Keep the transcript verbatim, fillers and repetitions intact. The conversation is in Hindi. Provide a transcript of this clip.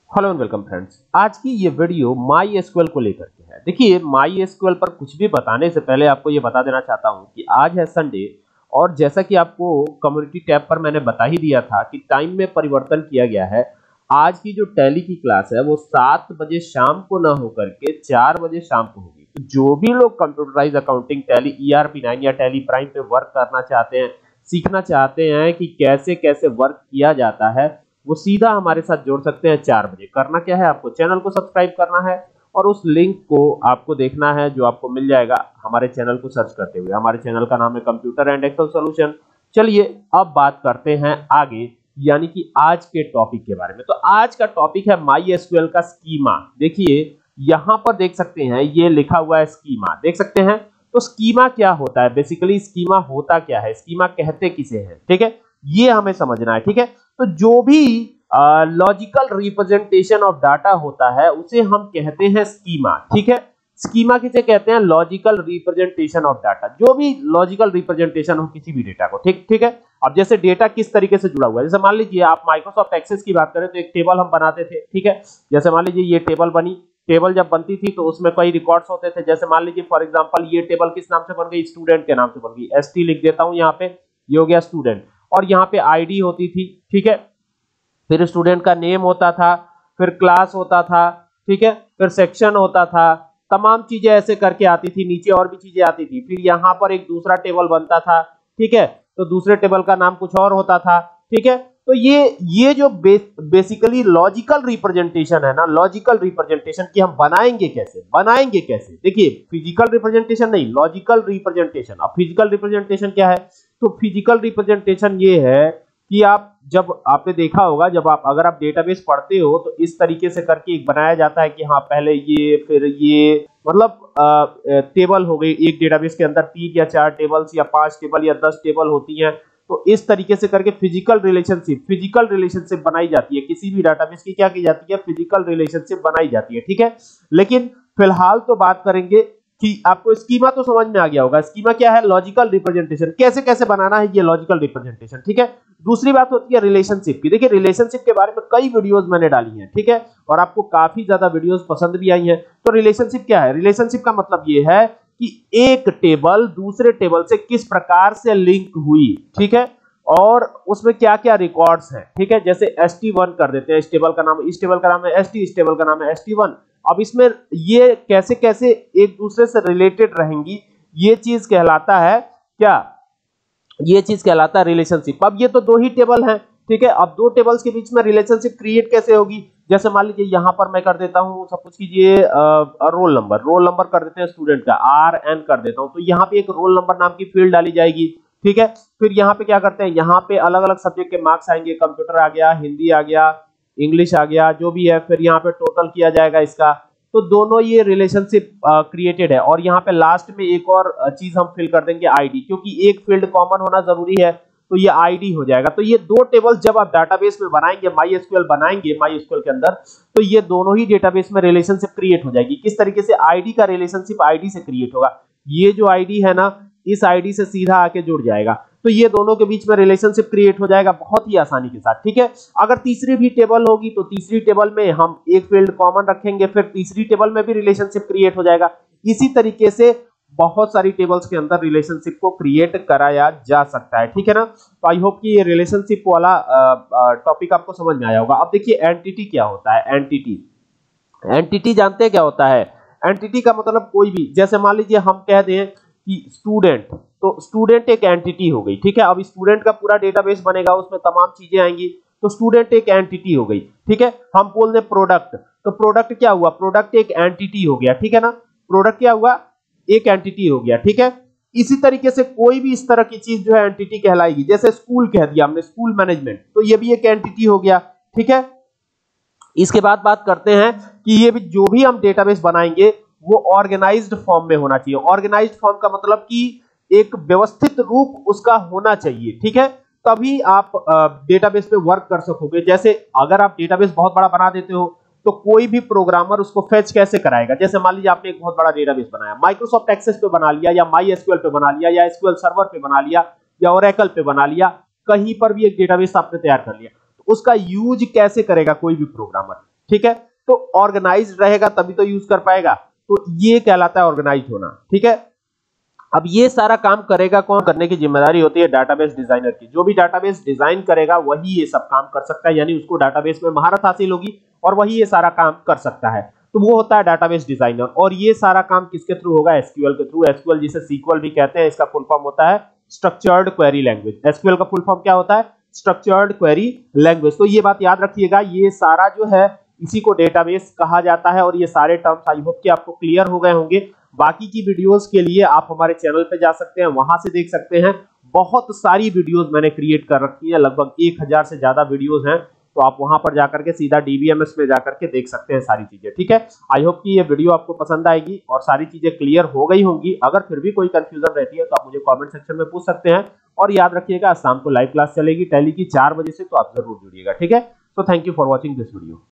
Hello and welcome friends. आज की ये वीडियो माई एसक्यूएल को लेकर के है। देखिए, माई एसक्यूएल पर कुछ भी बताने से पहले आपको ये बता देना चाहता हूँ कि आज है संडे और जैसा कि आपको कम्युनिटी टैब पर मैंने बता ही दिया था कि टाइम में परिवर्तन किया गया है। आज की जो टैली की क्लास है वो सात बजे शाम को ना होकर के चार बजे शाम को होगी। तो जो भी लोग computerise accounting, Tally ERP nine या टैली प्राइम पे वर्क करना चाहते हैं, सीखना चाहते हैं कि कैसे कैसे वर्क किया जाता है, वो सीधा हमारे साथ जोड़ सकते हैं चार बजे। करना क्या है, आपको चैनल को सब्सक्राइब करना है और उस लिंक को आपको देखना है जो आपको मिल जाएगा हमारे चैनल को सर्च करते हुए। हमारे चैनल का नाम है कंप्यूटर एंड एक्सेल सॉल्यूशन। चलिए अब बात करते हैं आगे, यानी कि आज के टॉपिक के बारे में। तो आज का टॉपिक है माई एसक्यूएल का स्कीमा। देखिए यहां पर देख सकते हैं, ये लिखा हुआ है स्कीमा, देख सकते हैं। तो स्कीमा क्या होता है, बेसिकली स्कीमा होता क्या है, स्कीमा कहते किसे हैं, ठीक है, ये हमें समझना है। ठीक है, तो जो भी लॉजिकल रिप्रेजेंटेशन ऑफ डाटा होता है उसे हम कहते हैं स्कीमा। ठीक है, स्कीमा किसे कहते हैं, लॉजिकल रिप्रेजेंटेशन ऑफ डाटा, जो भी लॉजिकल रिप्रेजेंटेशन हो किसी भी डेटा को। ठीक ठीक है, अब जैसे डेटा किस तरीके से जुड़ा हुआ है, जैसे मान लीजिए आप माइक्रोसॉफ्ट एक्सेस की बात करें तो एक टेबल हम बनाते थे। ठीक है, जैसे मान लीजिए ये टेबल बनी, टेबल जब बनती थी तो उसमें कई रिकॉर्ड्स होते थे। जैसे मान लीजिए फॉर एग्जांपल ये टेबल किस नाम से बन गई, स्टूडेंट के नाम से बन गई। एसटी लिख देता हूं यहाँ पे, ये हो गया स्टूडेंट, और यहाँ पे आईडी होती थी। ठीक है, फिर स्टूडेंट का नेम होता था, फिर क्लास होता था, ठीक है, फिर सेक्शन होता था, तमाम चीजें ऐसे करके आती थी, नीचे और भी चीजें आती थी। फिर यहाँ पर एक दूसरा टेबल बनता था। ठीक है, तो दूसरे टेबल का नाम कुछ और होता था। ठीक है, तो ये ये जो बे, बेसिकली लॉजिकल रिप्रेजेंटेशन है ना, लॉजिकल रिप्रेजेंटेशन की हम बनाएंगे कैसे, बनाएंगे कैसे, देखिए फिजिकल रिप्रेजेंटेशन नहीं, लॉजिकल रिप्रेजेंटेशन। अब फिजिकल रिप्रेजेंटेशन क्या है, तो फिजिकल रिप्रेजेंटेशन ये है कि आप, जब आपने देखा होगा, जब आप अगर आप डेटाबेस पढ़ते हो तो इस तरीके से करके एक बनाया जाता है कि हाँ पहले ये फिर ये, मतलब आ, टेबल हो गई। एक डेटाबेस के अंदर तीन या चार टेबल्स या पांच टेबल या दस टेबल होती हैं। तो इस तरीके से करके फिजिकल रिलेशनशिप फिजिकल रिलेशनशिप बनाई जाती है। किसी भी डेटाबेस की क्या की जाती है, फिजिकल रिलेशनशिप बनाई जाती है। ठीक है, लेकिन फिलहाल तो बात करेंगे कि आपको स्कीमा तो समझ में आ गया होगा। स्कीमा क्या है, लॉजिकल रिप्रेजेंटेशन, कैसे कैसे बनाना है ये लॉजिकल रिप्रेजेंटेशन। ठीक है, दूसरी बात होती है रिलेशनशिप की। देखिए रिलेशनशिप के बारे में कई वीडियोस मैंने डाली हैं, ठीक है, और आपको काफी ज्यादा वीडियोस पसंद भी आई हैं। तो रिलेशनशिप क्या है, रिलेशनशिप का मतलब ये है कि एक टेबल दूसरे टेबल से किस प्रकार से लिंक हुई। ठीक है, और उसमें क्या क्या रिकॉर्ड्स हैं। ठीक है, जैसे एस टी वन कर देते हैं, इस टेबल का नाम इस टेबल का नाम है एस टी, इस टेबल का नाम है एस टी वन। अब इसमें ये कैसे कैसे एक दूसरे से रिलेटेड रहेंगी, ये चीज कहलाता है क्या, ये चीज कहलाता है रिलेशनशिप। अब ये तो दो ही टेबल हैं, ठीक है, अब दो टेबल्स के बीच में रिलेशनशिप क्रिएट कैसे होगी, जैसे मान लीजिए यहां पर मैं कर देता हूं, सपोज कीजिए रोल नंबर, रोल नंबर कर देते हैं स्टूडेंट का, आर एन कर देता हूं, तो यहाँ पे एक रोल नंबर नाम की फील्ड डाली जाएगी। ठीक है, फिर यहाँ पे क्या करते हैं, यहाँ पे अलग अलग सब्जेक्ट के मार्क्स आएंगे, कंप्यूटर आ गया, हिंदी आ गया, इंग्लिश आ गया, जो भी है, फिर यहाँ पे टोटल किया जाएगा इसका। तो दोनों ये रिलेशनशिप क्रिएटेड है। और यहाँ पे लास्ट में एक और चीज हम फिल कर देंगे, आईडी, क्योंकि एक फील्ड कॉमन होना जरूरी है, तो ये आईडी हो जाएगा। तो ये दो टेबल्स जब आप डाटाबेस में बनाएंगे, माई एसक्यूएल बनाएंगे माई एसक्यूएल के अंदर, तो ये दोनों ही डेटाबेस में रिलेशनशिप क्रिएट हो जाएगी। किस तरीके से, आईडी का रिलेशनशिप आईडी से क्रिएट होगा, ये जो आईडी है ना इस आईडी से सीधा आके जुड़ जाएगा, तो ये दोनों के बीच में रिलेशनशिप क्रिएट हो जाएगा बहुत ही आसानी के साथ। ठीक है, अगर तीसरी भी टेबल होगी तो तीसरी टेबल में हम एक फील्ड कॉमन रखेंगे, फिर तीसरी टेबल में भी रिलेशनशिप क्रिएट हो जाएगा। इसी तरीके से बहुत सारी टेबल्स के अंदर रिलेशनशिप को क्रिएट कराया जा सकता है। ठीक है ना, तो आई होप कि ये रिलेशनशिप वाला टॉपिक आपको समझ में आया होगा। अब देखिए एंटिटी क्या होता है, एंटिटी, एंटिटी जानते हैं क्या होता है, एंटिटी का मतलब कोई भी, जैसे मान लीजिए हम कह दें कि स्टूडेंट, तो स्टूडेंट एक एंटिटी हो गई। ठीक है, अब स्टूडेंट का पूरा डेटाबेस बनेगा, उसमें तमाम चीजें आएंगी, तो स्टूडेंट एक एंटिटी हो गई। ठीक है, हम बोल दें प्रोडक्ट, तो प्रोडक्ट क्या हुआ, प्रोडक्ट एक एंटिटी हो गया। ठीक है ना, प्रोडक्ट क्या हुआ, एक एंटिटी हो गया। ठीक है, इसी तरीके से कोई भी इस तरह की चीज जो है एंटिटी कहलाएगी। जैसे स्कूल कह दिया हमने, स्कूल मैनेजमेंट, तो ये भी एक एंटिटी हो गया। ठीक है, इसके बाद बात करते हैं कि ये भी जो भी हम डेटाबेस बनाएंगे वो ऑर्गेनाइज्ड फॉर्म में होना चाहिए। ऑर्गेनाइज्ड फॉर्म का मतलब कि एक व्यवस्थित रूप उसका होना चाहिए। ठीक है, तभी आप डेटाबेस पे वर्क कर सकोगे। जैसे अगर आप डेटाबेस बहुत बड़ा बना देते हो तो कोई भी प्रोग्रामर उसको फेच कैसे कराएगा। जैसे मान लीजिए आपने एक बहुत बड़ा डेटाबेस बनाया, माइक्रोसॉफ्ट एक्सेस पे बना लिया, या माई एसक्यूएल पे बना लिया, या एसक्यूएल सर्वर पे बना लिया, या ओरेकल पे बना लिया, कहीं पर भी एक डेटाबेस आपने तैयार कर लिया, तो उसका यूज कैसे करेगा कोई भी प्रोग्रामर, ठीक है, तो ऑर्गेनाइज्ड रहेगा तभी तो यूज कर पाएगा, तो ये कहलाता है ऑर्गेनाइज्ड होना। ठीक है, अब ये सारा काम करेगा कौन, करने की जिम्मेदारी होती है डाटाबेस डिजाइनर की। जो भी डाटाबेस डिजाइन करेगा वही ये सब काम कर सकता है, यानी उसको डाटाबेस में महारत हासिल होगी और वही ये सारा काम कर सकता है, तो वो होता है डाटाबेस डिजाइनर। और ये सारा काम किसके थ्रू होगा, एसक्यूएल के थ्रू। एसक्यूएल जिसे सीक्वल भी कहते हैं, इसका फुल फॉर्म होता है स्ट्रक्चर्ड क्वेरी लैंग्वेज। एसक्यूएल का फुल फॉर्म क्या होता है, स्ट्रक्चर्ड क्वेरी लैंग्वेज। तो ये बात याद रखिएगा, ये सारा जो है इसी को डेटाबेस कहा जाता है। और ये सारे टर्म्स आई होप कि आपको क्लियर हो गए होंगे। बाकी की वीडियोस के लिए आप हमारे चैनल पे जा सकते हैं, वहां से देख सकते हैं। बहुत सारी वीडियोस मैंने क्रिएट कर रखी है, लगभग एक हजार से ज्यादा वीडियोस हैं, तो आप वहां पर जाकर के सीधा डीबीएमएस में जाकर के देख सकते हैं सारी चीजें। ठीक है, आई होप कि ये वीडियो आपको पसंद आएगी और सारी चीजें क्लियर हो गई होंगी। अगर फिर भी कोई कंफ्यूजन रहती है तो आप मुझे कमेंट सेक्शन में पूछ सकते हैं। और याद रखिएगा, शाम को लाइव क्लास चलेगी टैली की चार बजे से, तो आप जरूर जुड़िएगा। ठीक है, तो thank you for watching this video.